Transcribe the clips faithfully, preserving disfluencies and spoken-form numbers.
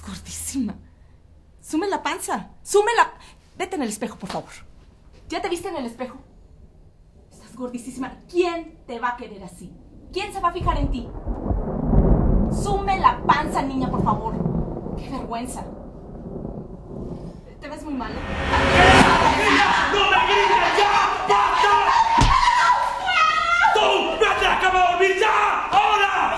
gordísima. Sume la panza. Sume la... Vete en el espejo, por favor. ¿Ya te viste en el espejo? Estás gordísima. ¿Quién te va a querer así? ¿Quién se va a fijar en ti? Sume la panza, niña, por favor. ¡Qué vergüenza! Te ves muy mal, ¿eh? ¡No me grites ya! ¡Basta! ¡Tú! ¡No te acabo de dormir ya! ¡Ahora!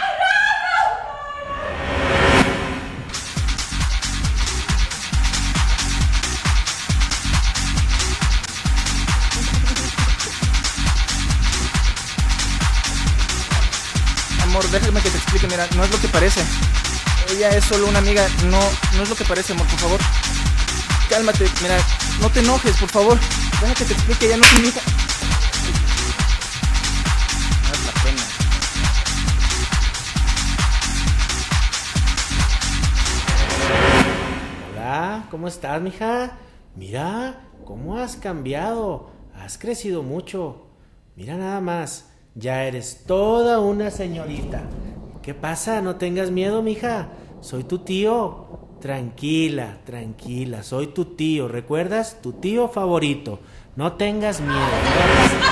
Amor, déjame que te explique, mira, no es lo que parece. Ella es solo una amiga, no, no es lo que parece, amor, por favor. Cálmate, mira, no te enojes, por favor. Déjame que te explique, ella no es mi hija. No es la pena. Hola, ¿cómo estás, mija? Mira, ¿cómo has cambiado? Has crecido mucho. Mira nada más. Ya eres toda una señorita. ¿Qué pasa? No tengas miedo, mija. Soy tu tío. Tranquila, tranquila. Soy tu tío. ¿Recuerdas? Tu tío favorito. No tengas miedo. No hagas